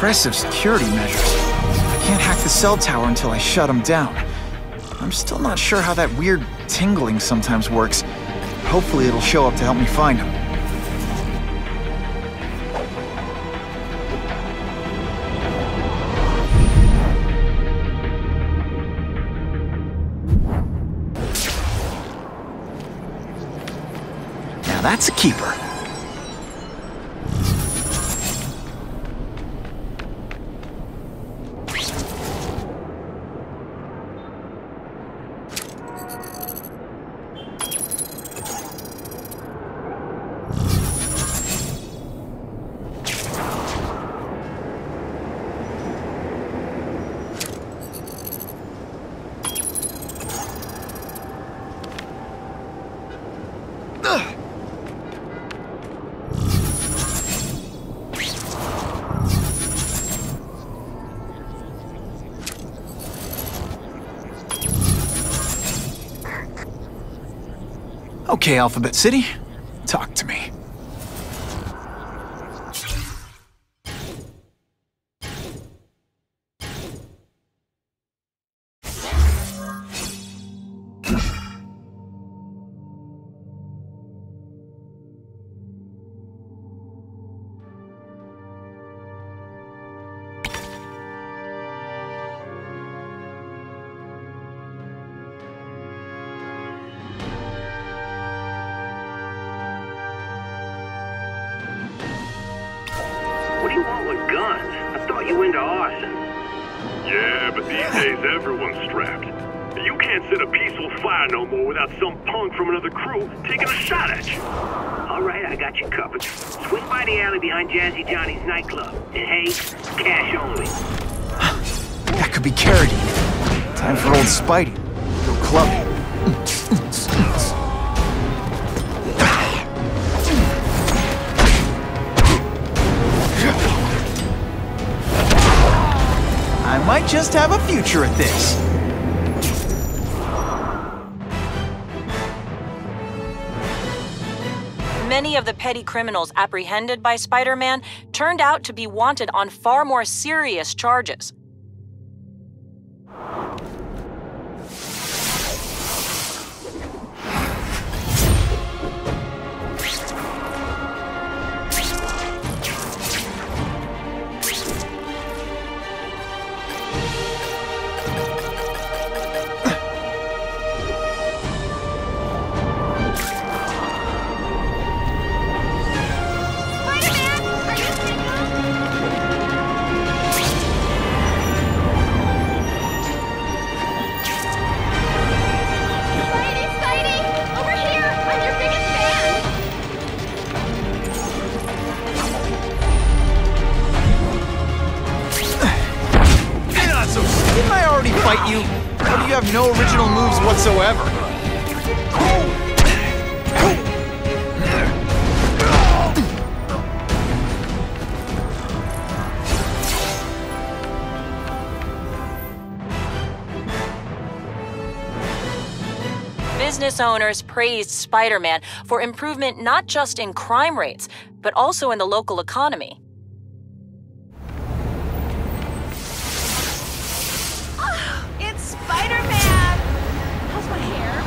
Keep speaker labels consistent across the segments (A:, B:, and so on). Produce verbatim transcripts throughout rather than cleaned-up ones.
A: impressive security measures. I can't hack the cell tower until I shut him down. I'm still not sure how that weird tingling sometimes works. Hopefully it'll show up to help me find him. Now that's a keeper. Okay, Alphabet City, talk to me.
B: What do you want with guns? I thought you were into arson.
C: Yeah, but these days everyone's strapped. You can't set a peaceful fire no more without some punk from another crew taking a shot at you.
B: All right, I got you covered. Swing by the alley behind Jazzy Johnny's nightclub. And hey, cash only.
A: That could be Carradine. Time for old Spidey. Go clubbing. I might just have a future at this.
D: Many of the petty criminals apprehended by Spider-Man turned out to be wanted on far more serious charges.
A: Fight you? Or do you have no original moves whatsoever?
D: Business owners praised Spider-Man for improvement not just in crime rates, but also in the local economy.
E: Spider-Man! How's my hair?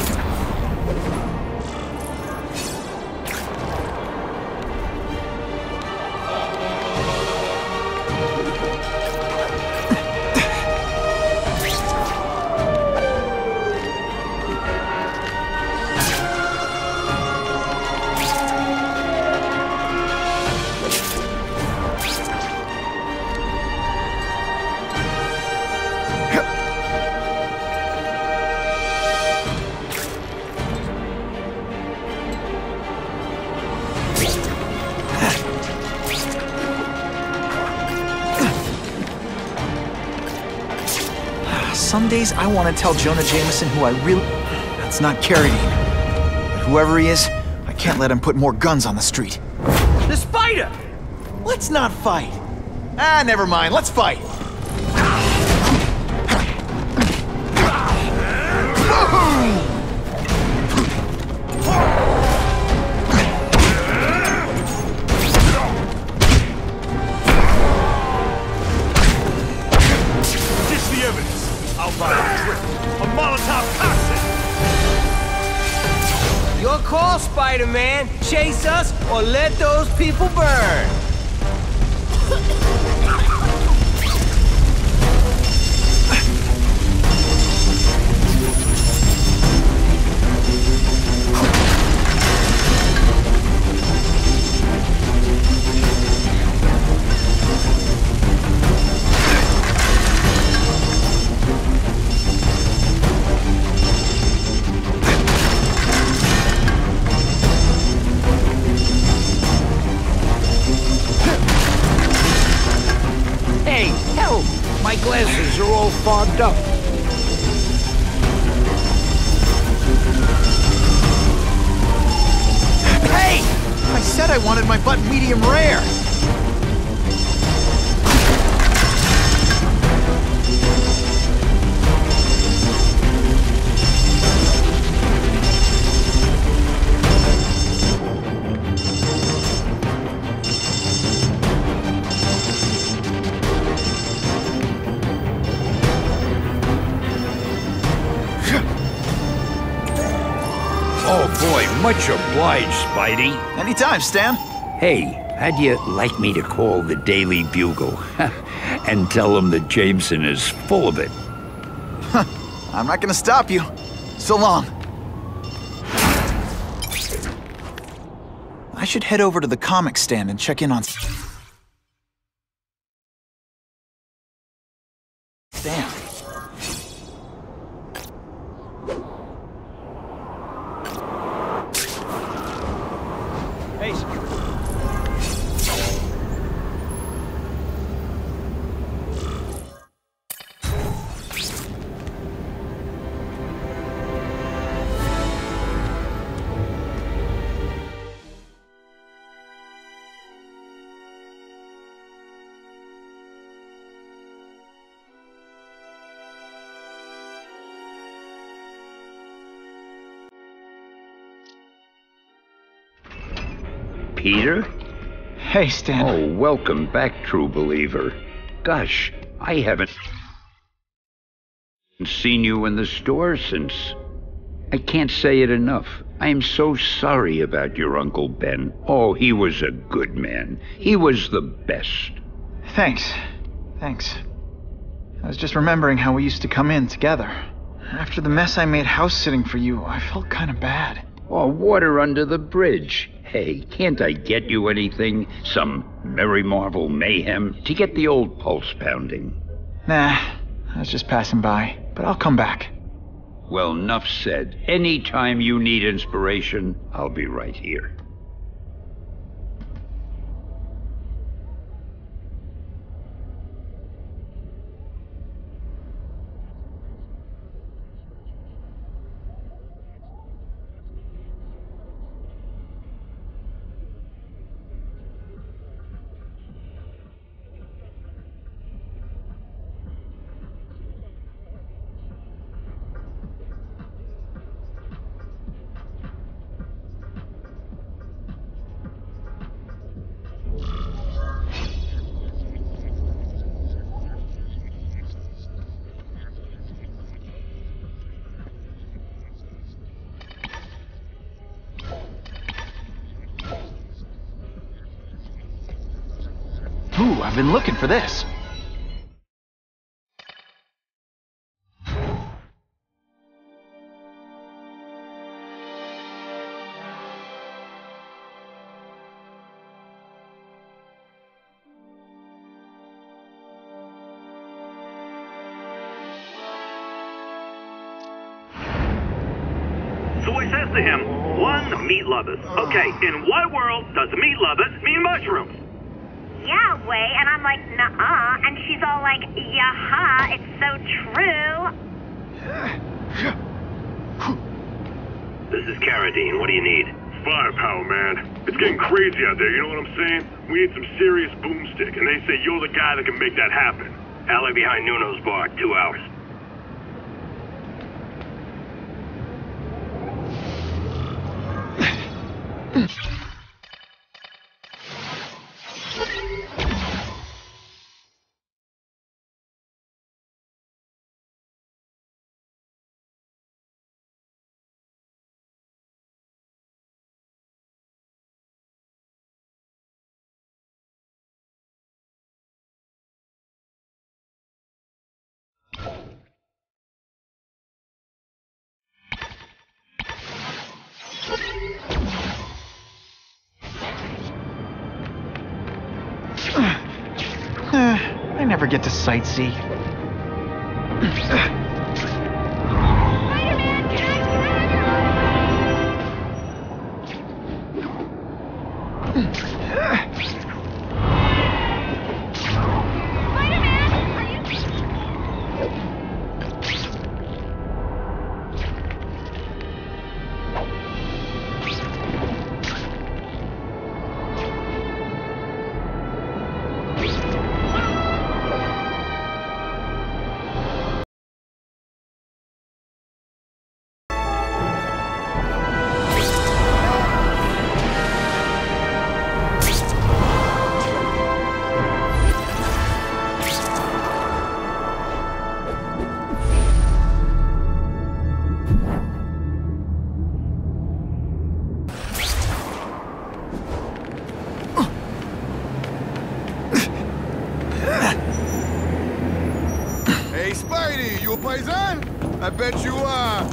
A: Some days I want to tell Jonah Jameson who I really... That's not Carradine. But whoever he is, I can't let him put more guns on the street.
F: The spider!
A: Let's not fight. Ah, never mind. Let's fight.
F: call, Spider-Man. Chase us or let those people burn.
G: Hey, help! My glasses are all fogged up.
A: Hey! I said I wanted my butt medium rare!
G: Oh boy, much obliged, Spidey.
A: Anytime, Stan.
G: Hey, how'd you like me to call the Daily Bugle and tell them that Jameson is full of it?
A: I'm not gonna stop you. So long. I should head over to the comic stand and check in on Stan.
F: Hey,
G: Peter?
A: Hey, Stan.
G: Oh, welcome back, true believer. Gosh, I haven't seen you in the store since... I can't say it enough. I am so sorry about your Uncle Ben. Oh, he was a good man. He was the best.
A: Thanks. Thanks. I was just remembering how we used to come in together. After the mess I made house sitting for you, I felt kind of bad.
G: Oh, water under the bridge. Hey, can't I get you anything? Some Merry Marvel mayhem to get the old pulse pounding?
A: Nah, I was just passing by, but I'll come back.
G: Well, enough said. Anytime you need inspiration, I'll be right here.
A: Ooh, I've been looking for this.
C: So he says to him, one, meat lovers. Okay, in what world does meat lovers mean mushrooms?
H: Yeah, way, and I'm like, nuh-uh, and she's all like, yaha, it's so true.
C: This is Carradine. What do you need? Firepower, man. It's getting crazy out there, you know what I'm saying? We need some serious boomstick, and they say you're the guy that can make that happen.
B: Alley behind Nuno's bar, two hours.
A: ever get to sightsee.
H: Spider-Man, can I Spider-Man, are you...
I: Hey, Spidey, you a paisan? I bet you are.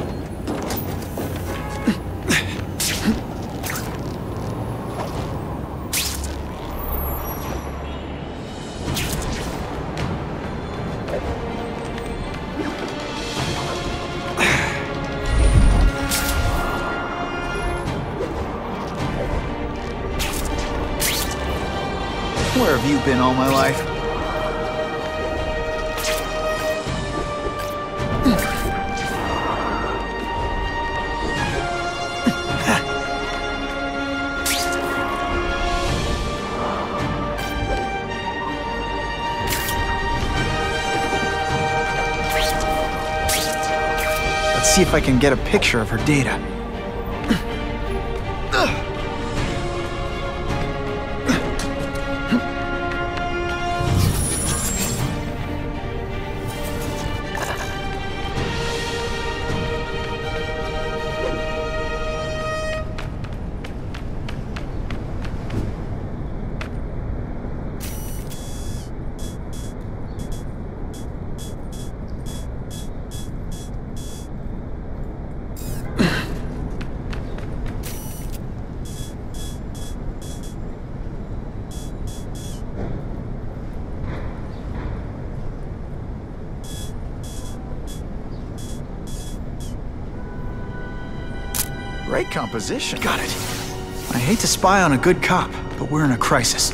A: Where have you been all my life? Let's see if I can get a picture of her data. Great composition. Got it. I hate to spy on a good cop, but we're in a crisis.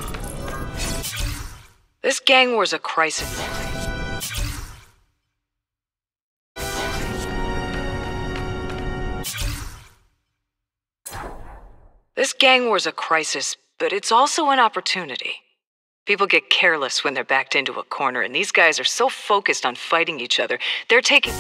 J: This gang war's a crisis. This gang war's a crisis, but it's also an opportunity. People get careless when they're backed into a corner, and these guys are so focused on fighting each other, they're taking...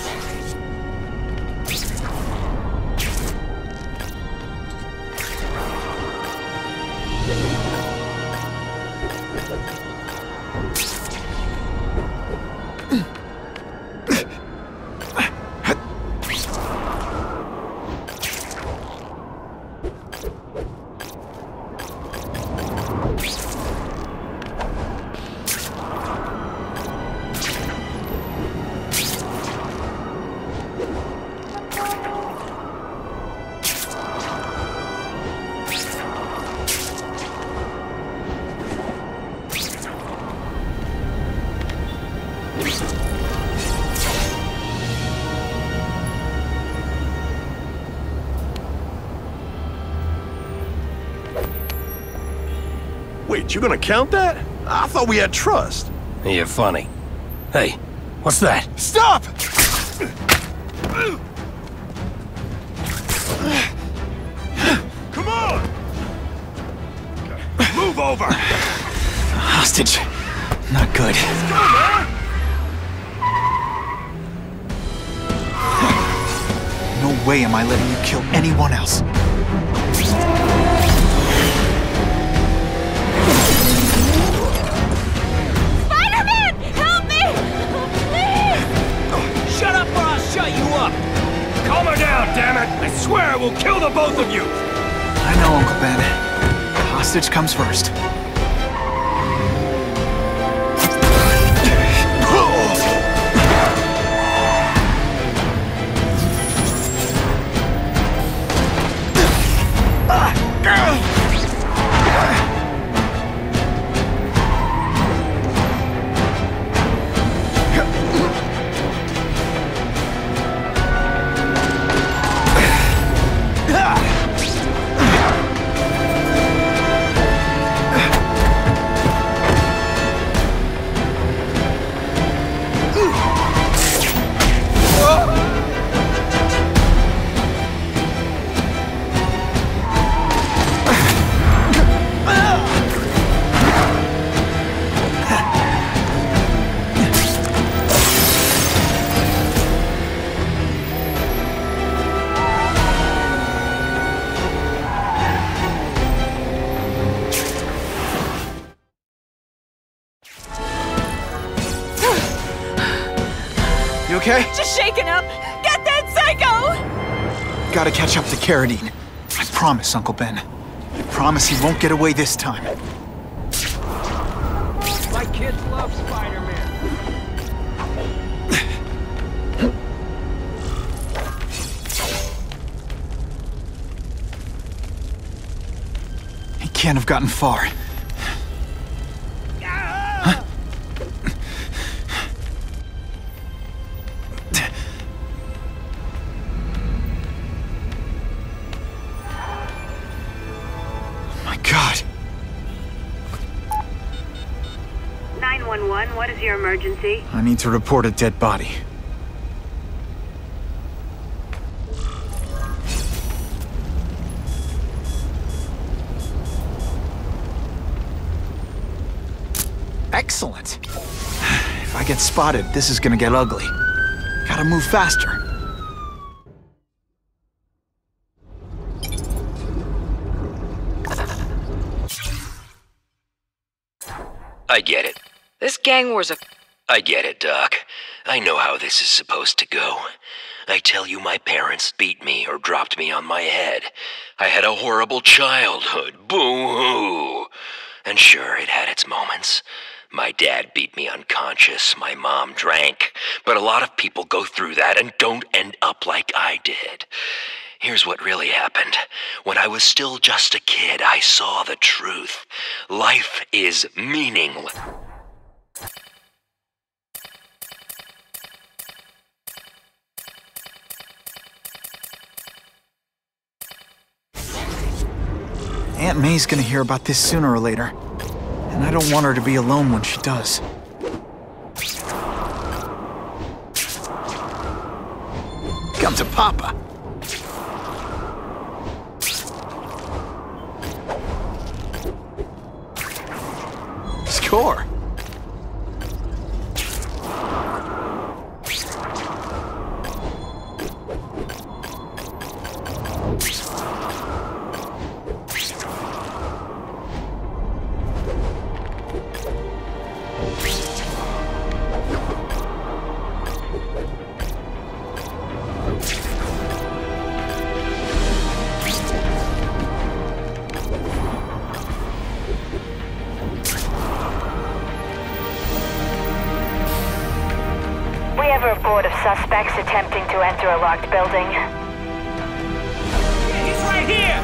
K: Wait, you gonna count that? I thought we had trust.
F: You're funny. Hey, what's that?
K: Stop! Come on! Move over!
A: Hostage. Not good.
K: Let's go, man!
A: No way am I letting you kill anyone else.
E: Spider-Man! Help me! Please!
F: Shut up or I'll shut you up! Calm her down, damn it! I swear I will kill the both of you!
A: I know, Uncle Ben. Hostage comes first. Gotta catch up to Carradine. I promise, Uncle Ben. I promise he won't get away this time.
F: My kids love Spider-Man.
A: He can't have gotten far. Huh? My God.
H: nine one one, what is your emergency?
A: I need to report a dead body. Excellent. If I get spotted, this is gonna get ugly. Gotta move faster.
L: I get it.
J: This gang war's a...
L: I get it, Doc. I know how this is supposed to go. I tell you, my parents beat me or dropped me on my head. I had a horrible childhood. Boo-hoo. And sure, it had its moments. My dad beat me unconscious, my mom drank. But a lot of people go through that and don't end up like I did. Here's what really happened. When I was still just a kid, I saw the truth. Life is meaningless.
A: Aunt May's gonna hear about this sooner or later. And I don't want her to be alone when she does. Come to Papa. Score.
H: Report of suspects attempting to enter a locked building.
F: He's right here!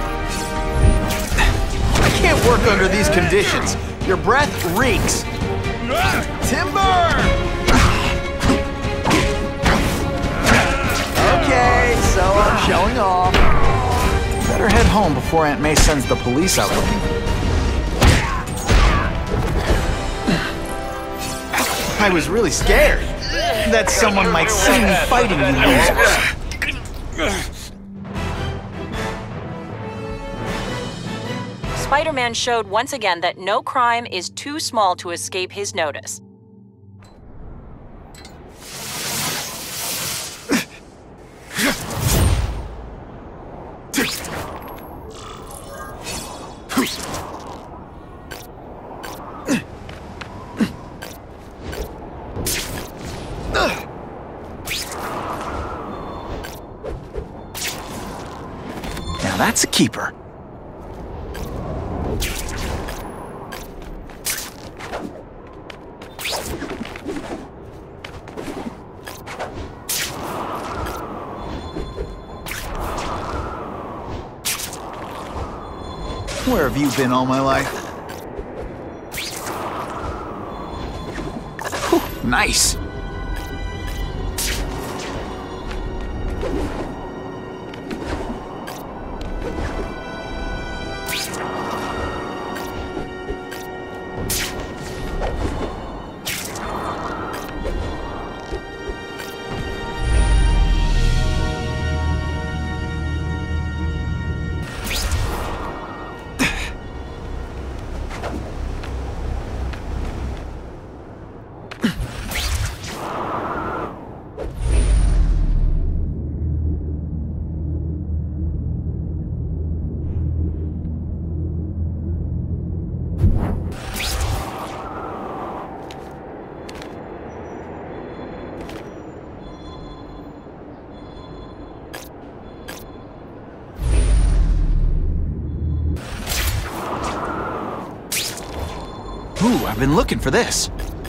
A: I can't work under these conditions. Your breath reeks. Timber! Okay, so I'm showing off. Better head home before Aunt May sends the police out looking. I was really scared that someone might see me fighting you losers.
D: Spider-Man showed once again that no crime is too small to escape his notice.
A: Now that's a keeper. Where have you been all my life? Whew, nice. Ooh, I've been looking for this.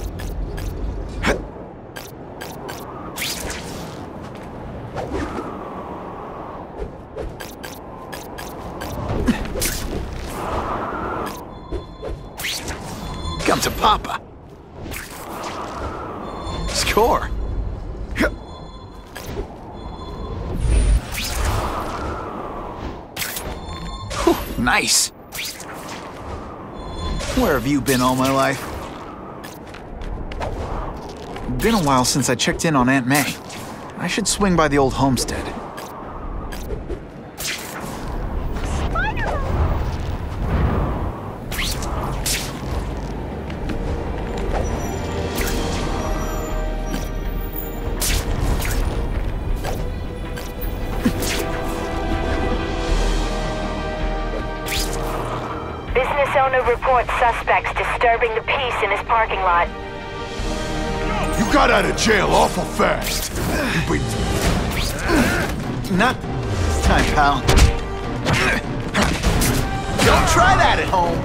A: Come to Papa. Score. Whew, nice. Where have you been all my life? Been a while since I checked in on Aunt May. I should swing by the old homestead.
M: Business owner reports suspects disturbing the peace in his parking lot.
I: You got out of jail awful fast. But...
A: Not this time, pal. Don't try that at home.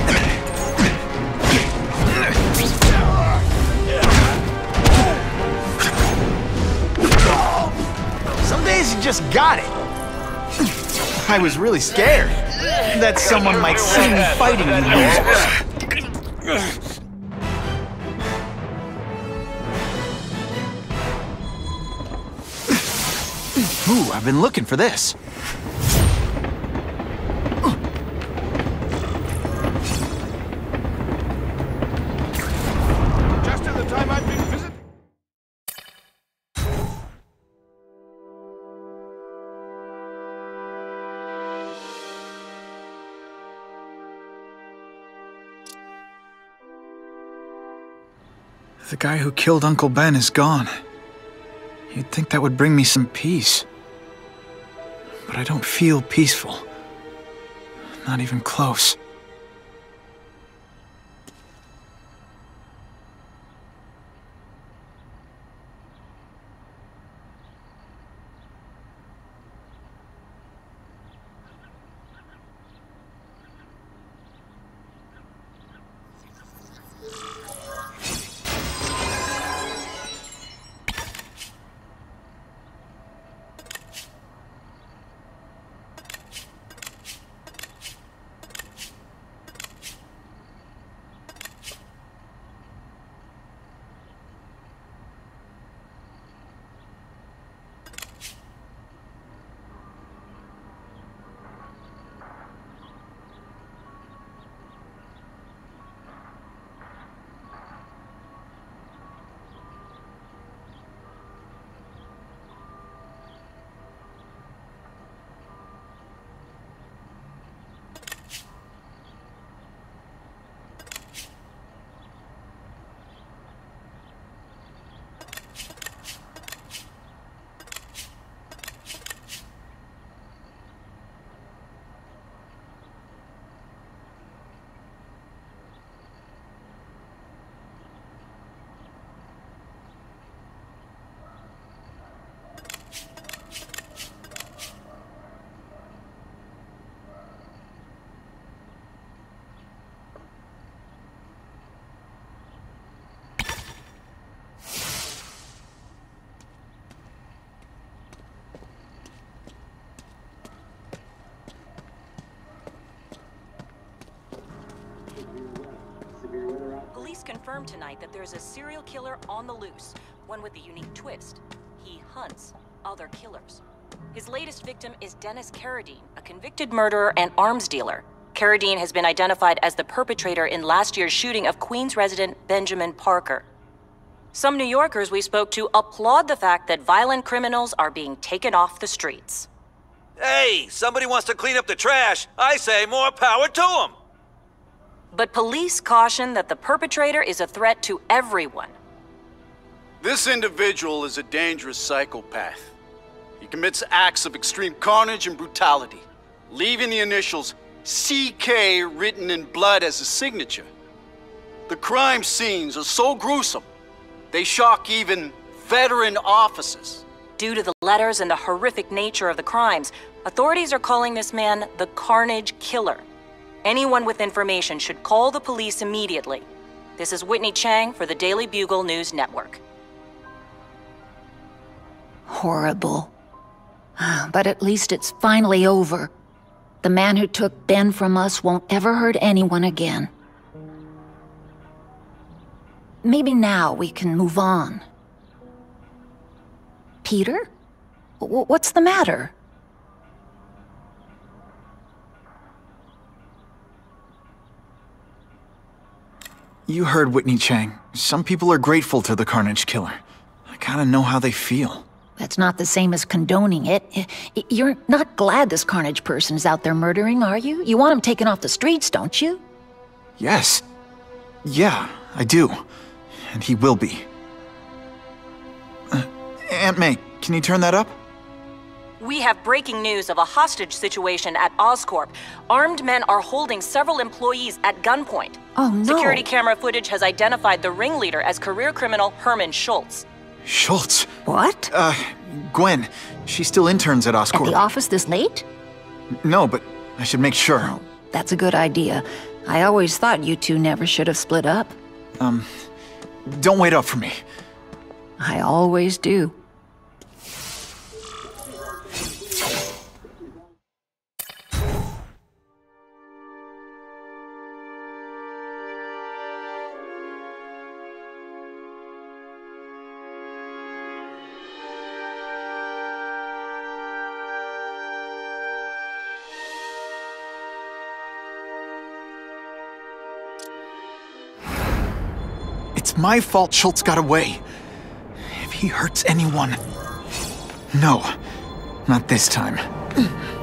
A: Some days you just got it. I was really scared that someone might see me fighting you losers. Ooh, I've been looking for this.
I: Just in the time I've been visiting.
A: The guy who killed Uncle Ben is gone. You'd think that would bring me some peace. But I don't feel peaceful. Not even close.
D: Police confirmed tonight that there's a serial killer on the loose, one with a unique twist. He hunts other killers. His latest victim is Dennis Carradine, a convicted murderer and arms dealer. Carradine has been identified as the perpetrator in last year's shooting of Queens resident Benjamin Parker. Some New Yorkers we spoke to applaud the fact that violent criminals are being taken off the streets.
N: Hey, somebody wants to clean up the trash. I say more power to them.
D: But police caution that the perpetrator is a threat to everyone.
O: This individual is a dangerous psychopath. He commits acts of extreme carnage and brutality, leaving the initials C K written in blood as a signature. The crime scenes are so gruesome, they shock even veteran officers.
D: Due to the letters and the horrific nature of the crimes, authorities are calling this man the Carnage Killer. Anyone with information should call the police immediately. This is Whitney Chang for the Daily Bugle News Network.
P: Horrible. But at least it's finally over. The man who took Ben from us won't ever hurt anyone again. Maybe now we can move on. Peter? W- what's the matter?
A: You heard Whitney Chang. Some people are grateful to the Carnage Killer. I kinda know how they feel.
P: That's not the same as condoning it. You're not glad this Carnage person's out there murdering, are you? You want him taken off the streets, don't you?
A: Yes. Yeah, I do. And he will be. Uh, Aunt May, can you turn that up?
D: We have breaking news of a hostage situation at Oscorp. Armed men are holding several employees at gunpoint.
P: Oh, no.
D: Security camera footage has identified the ringleader as career criminal Herman Schultz.
A: Schultz?
P: What?
A: Uh, Gwen. She still interns at Oscorp.
P: At the office this late?
A: No, but I should make sure.
P: Oh, that's a good idea. I always thought you two never should have split up.
A: Um, don't wait up for me.
P: I always do.
A: It's my fault Schultz got away. If he hurts anyone... No, not this time.